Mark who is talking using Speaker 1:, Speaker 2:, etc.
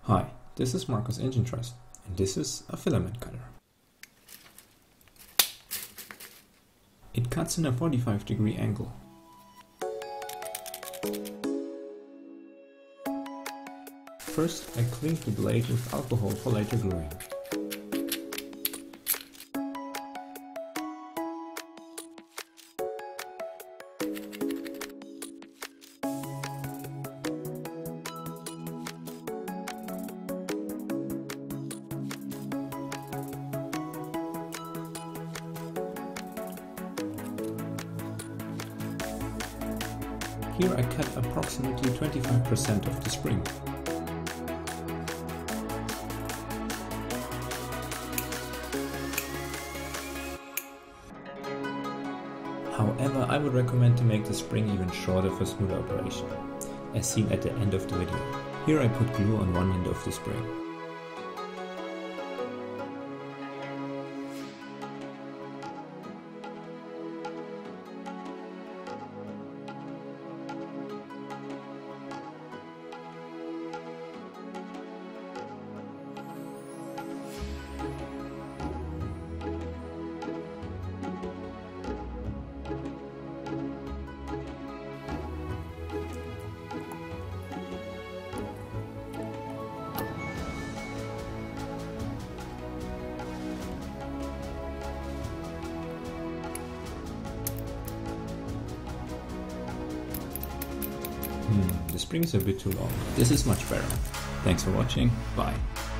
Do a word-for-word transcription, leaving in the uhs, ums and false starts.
Speaker 1: Hi, this is Marcus Engine Trust, and this is a filament cutter. It cuts in a forty-five degree angle. First, I cleaned the blade with alcohol for later gluing. Here I cut approximately twenty-five percent of the spring. However, I would recommend to make the spring even shorter for smoother operation, as seen at the end of the video. Here I put glue on one end of the spring. Hmm, the spring is a bit too long. This is much better. Thanks for watching. Bye.